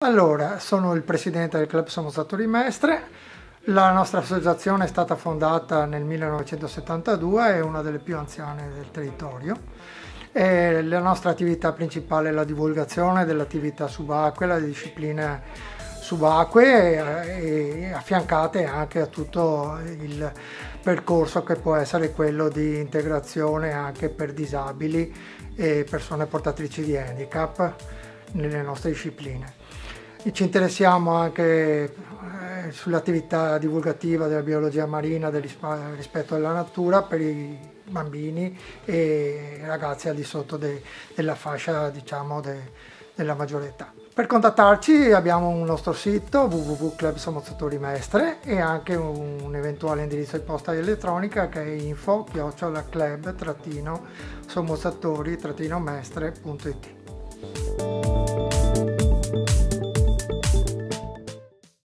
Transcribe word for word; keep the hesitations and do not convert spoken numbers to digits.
Allora, sono il presidente del Club Sommozzatori Mestre. La nostra associazione è stata fondata nel millenovecentosettantadue, è una delle più anziane del territorio. E la nostra attività principale è la divulgazione dell'attività subacquea, le discipline subacquee e, e affiancate anche a tutto il percorso che può essere quello di integrazione anche per disabili e persone portatrici di handicap nelle nostre discipline. Ci interessiamo anche eh, sull'attività divulgativa della biologia marina, del rispetto della natura per i bambini e ragazzi al di sotto de, della fascia, diciamo, de, della maggiore età. Per contattarci abbiamo un nostro sito w w w punto club sommozzatori mestre e anche un, un eventuale indirizzo di posta elettronica che è info chiocciola club sommozzatori mestre punto it.